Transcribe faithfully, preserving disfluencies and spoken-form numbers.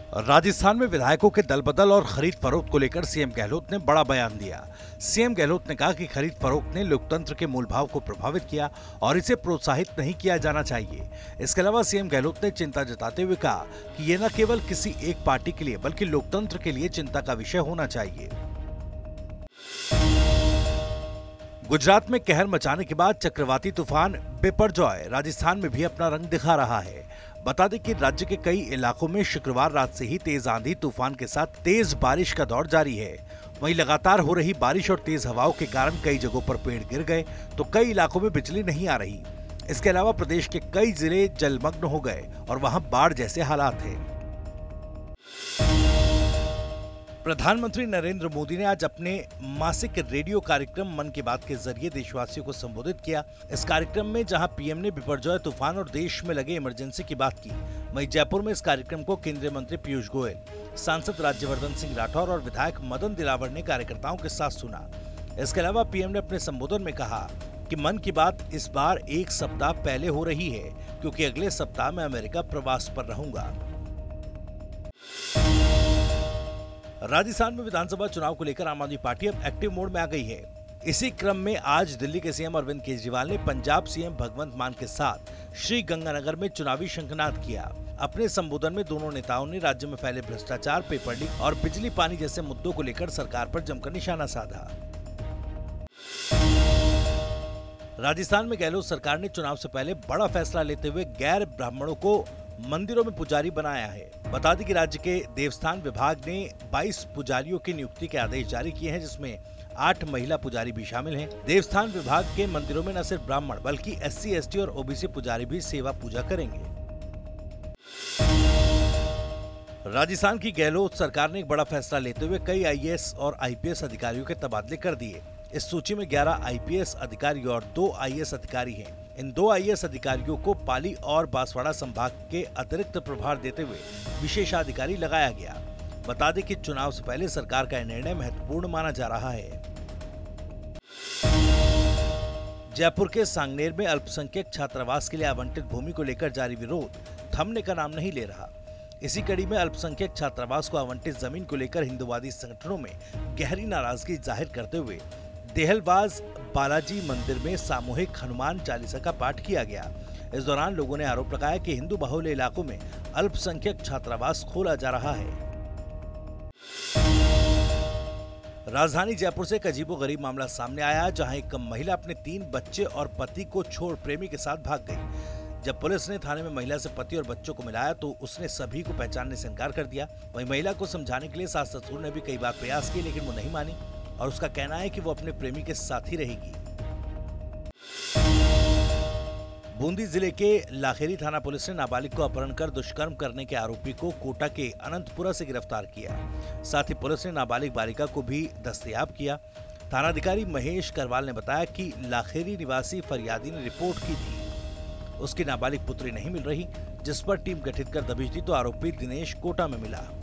राजस्थान में विधायकों के दल बदल और खरीद फरोख्त को लेकर सीएम गहलोत ने बड़ा बयान दिया। सीएम गहलोत ने कहा कि खरीद फरोख्त ने लोकतंत्र के मूल भाव को प्रभावित किया और इसे प्रोत्साहित नहीं किया जाना चाहिए। इसके अलावा सीएम गहलोत ने चिंता जताते हुए कहा कि ये न केवल किसी एक पार्टी के लिए बल्कि लोकतंत्र के लिए चिंता का विषय होना चाहिए। गुजरात में कहर मचाने के बाद चक्रवाती तूफान बिपरजॉय राजस्थान में भी अपना रंग दिखा रहा है। बता दें कि राज्य के कई इलाकों में शुक्रवार रात से ही तेज आंधी तूफान के साथ तेज बारिश का दौर जारी है। वहीं लगातार हो रही बारिश और तेज हवाओं के कारण कई जगहों पर पेड़ गिर गए तो कई इलाकों में बिजली नहीं आ रही। इसके अलावा प्रदेश के कई जिले जलमग्न हो गए और वहां बाढ़ जैसे हालात हैं। प्रधानमंत्री नरेंद्र मोदी ने आज अपने मासिक रेडियो कार्यक्रम मन की बात के जरिए देशवासियों को संबोधित किया। इस कार्यक्रम में जहां पीएम ने बिपरजॉय तूफान और देश में लगे इमरजेंसी की बात की, वहीं जयपुर में इस कार्यक्रम को केंद्रीय मंत्री पीयूष गोयल, सांसद राज्यवर्धन सिंह राठौर और विधायक मदन दिलावर ने कार्यकर्ताओं के साथ सुना। इसके अलावा पीएम ने अपने संबोधन में कहा कि मन की बात इस बार एक सप्ताह पहले हो रही है क्योंकि अगले सप्ताह मैं अमेरिका प्रवास पर रहूंगा। राजस्थान में विधानसभा चुनाव को लेकर आम आदमी पार्टी अब एक्टिव मोड में आ गई है। इसी क्रम में आज दिल्ली के सीएम अरविंद केजरीवाल ने पंजाब सीएम भगवंत मान के साथ श्री गंगानगर में चुनावी शंखनाद किया। अपने संबोधन में दोनों नेताओं ने राज्य में फैले भ्रष्टाचार, पेपर लीक और बिजली पानी जैसे मुद्दों को लेकर सरकार पर जमकर निशाना साधा। राजस्थान में गहलोत सरकार ने चुनाव से पहले बड़ा फैसला लेते हुए गैर ब्राह्मणों को मंदिरों में पुजारी बनाया है। बता दें कि राज्य के देवस्थान विभाग ने बाईस पुजारियों की नियुक्ति के आदेश जारी किए हैं, जिसमें आठ महिला पुजारी भी शामिल हैं। देवस्थान विभाग के मंदिरों में न सिर्फ ब्राह्मण बल्कि एससी, एसटी और ओबीसी पुजारी भी सेवा पूजा करेंगे। राजस्थान की गहलोत सरकार ने एक बड़ा फैसला लेते हुए कई आईएएस और आईपीएस अधिकारियों के तबादले कर दिए। इस सूची में ग्यारह आईपीएस अधिकारी और दो आईएएस अधिकारी हैं। इन दो आईएएस अधिकारियों को पाली और बांसवाड़ा संभाग के अतिरिक्त प्रभार देते हुए विशेषाधिकारी लगाया गया। बता दें कि चुनाव से पहले सरकार का निर्णय महत्वपूर्ण माना जा रहा है। जयपुर के सांगनेर में अल्पसंख्यक छात्रावास के लिए आवंटित भूमि को लेकर जारी विरोध थमने का नाम नहीं ले रहा। इसी कड़ी में अल्पसंख्यक छात्रावास को आवंटित जमीन को लेकर हिंदुवादी संगठनों में गहरी नाराजगी जाहिर करते हुए देहलबाज बालाजी मंदिर में सामूहिक हनुमान चालीसा का पाठ किया गया। इस दौरान लोगों ने आरोप लगाया कि हिंदू बाहुल्य इलाकों में अल्पसंख्यक छात्रावास खोला जा रहा है। राजधानी जयपुर से एक अजीबोगरीब मामला सामने आया, जहां एक महिला अपने तीन बच्चे और पति को छोड़ प्रेमी के साथ भाग गई। जब पुलिस ने थाने में महिला से पति और बच्चों को मिलाया तो उसने सभी को पहचानने से इनकार कर दिया। वहीं महिला को समझाने के लिए सास ससुर ने भी कई बार प्रयास किए, लेकिन वो नहीं मानी और उसका कहना है कि वो अपने प्रेमी के साथ ही रहेगी। बूंदी जिले के लाखेरी थाना पुलिस ने नाबालिग को अपहरण कर दुष्कर्म करने के आरोपी को कोटा के अनंतपुरा से गिरफ्तार किया। साथ ही पुलिस ने नाबालिग बालिका को भी दस्तयाब किया। थानाधिकारी महेश करवाल ने बताया कि लाखेरी निवासी फरियादी ने रिपोर्ट की थी, उसकी नाबालिग पुत्री नहीं मिल रही, जिस पर टीम गठित कर दबिश दी तो आरोपी दिनेश कोटा में मिला।